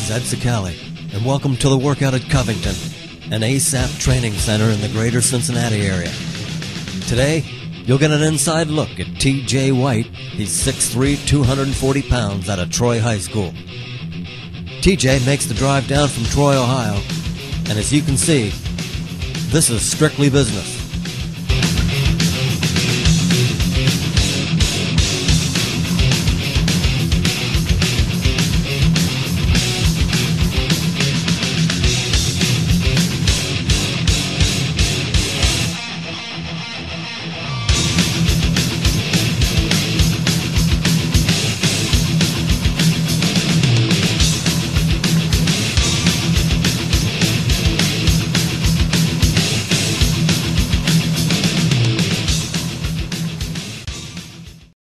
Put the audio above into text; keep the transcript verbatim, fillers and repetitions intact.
is Ed Sicali, and welcome to the Workout at Covington, an ASAP training center in the greater Cincinnati area. Today, you'll get an inside look at T J White. He's six three, two hundred forty pounds out of Tryo High School. T J makes the drive down from Troy, Ohio, and as you can see, this is strictly business.